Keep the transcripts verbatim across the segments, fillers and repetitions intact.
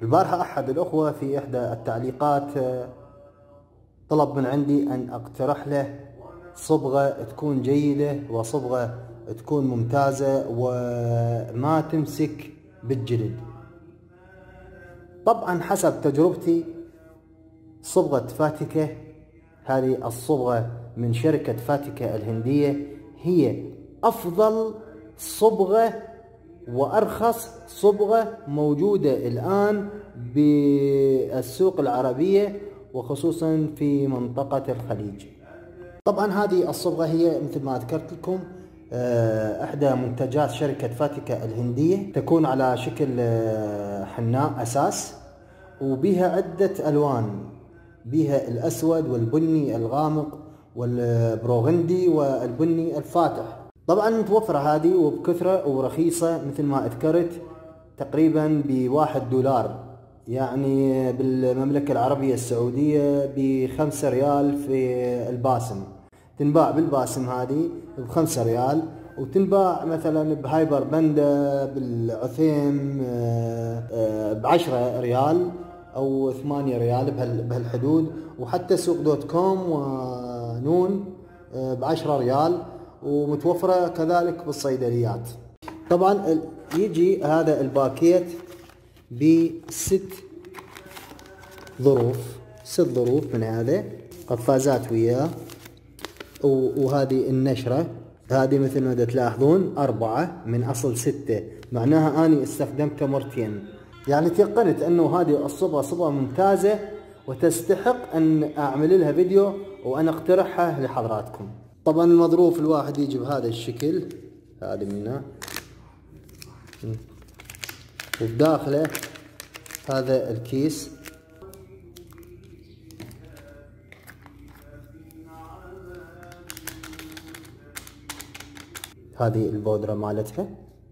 البارحة أحد الأخوة في إحدى التعليقات طلب من عندي أن أقترح له صبغة تكون جيدة وصبغة تكون ممتازة وما تمسك بالجلد. طبعا حسب تجربتي صبغة فاتكة، هذه الصبغة من شركة فاتكة الهندية، هي أفضل صبغة وأرخص صبغة موجودة الآن بالسوق العربية وخصوصا في منطقة الخليج. طبعا هذه الصبغة هي مثل ما ذكرت لكم احدى منتجات شركة فاتكة الهندية، تكون على شكل حناء اساس وبها عدة الوان، بها الاسود والبني الغامق والبروغندي والبني الفاتح. طبعا متوفرة هذه وبكثرة ورخيصة مثل ما ذكرت، تقريبا بواحد دولار، يعني بالمملكة العربية السعودية بخمسة ريال في الباسم. تنباع بالباسم هذه بخمسة ريال، وتنباع مثلا بهايبر بندا بالعثيم بعشرة ريال او ثمانية ريال بهالحدود، وحتى سوق دوت كوم ونون بعشرة ريال، ومتوفرة كذلك بالصيدليات. طبعا يجي هذا الباكيت بست ظروف، ست ظروف من هذا، قفازات وياه، وهذه النشرة هذه مثل ما تلاحظون أربعة من أصل ستة، معناها أني استخدمتها مرتين، يعني تيقنت أنه هذه الصبغة صبغة ممتازة وتستحق أن أعمل لها فيديو وأنا أقترحها لحضراتكم. طبعا المظروف الواحد يجي بهذا الشكل، هذه منه، وبداخله هذا الكيس، هذه البودرة مالتها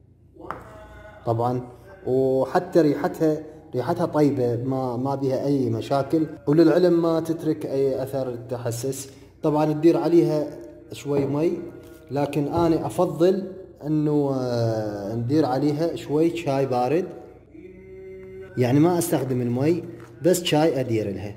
طبعا، وحتى ريحتها ريحتها طيبة، ما ما بها أي مشاكل، وللعلم ما تترك أي أثر تحسس. طبعا تدير عليها شوي مي، لكن أنا أفضل أنه ندير عليها شوي شاي بارد، يعني ما أستخدم المي، بس شاي أدير لها،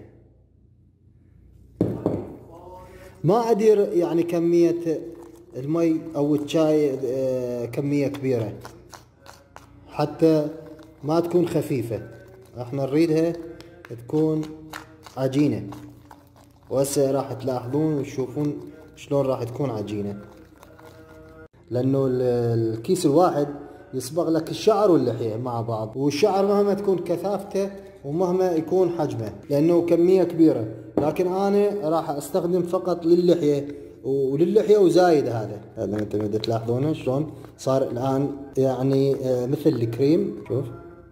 ما أدير يعني كمية المي أو الشاي كمية كبيرة حتى ما تكون خفيفة، احنا نريدها تكون عجينة، وهسه راح تلاحظون وتشوفون شلون راح تكون عجينة، لأنه الكيس الواحد يصبغ لك الشعر واللحية مع بعض، والشعر مهما تكون كثافته ومهما يكون حجمه لأنه كمية كبيرة، لكن أنا راح أستخدم فقط للحية وللحية وزايد. هذا هذا انتم تلاحظونه شلون صار الآن، يعني مثل الكريم، شوف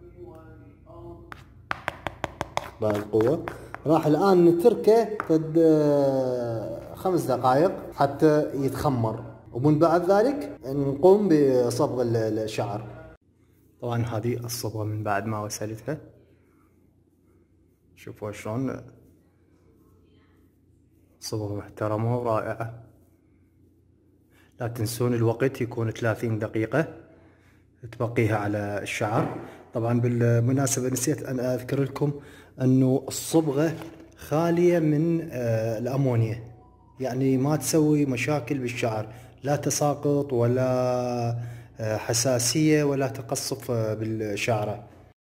بهالقوة. راح الآن نتركه قد خمس دقائق حتى يتخمر، ومن بعد ذلك نقوم بصبغ الشعر. طبعا هذه الصبغة من بعد ما وسلتها، شوفوا شلون صبغة محترمة ورائعة. لا تنسون الوقت يكون ثلاثين دقيقة تبقيها على الشعر. طبعا بالمناسبة نسيت أن أذكر لكم أنه الصبغة خالية من الأمونيا، يعني ما تسوي مشاكل بالشعر، لا تساقط ولا حساسية ولا تقصف بالشعرة.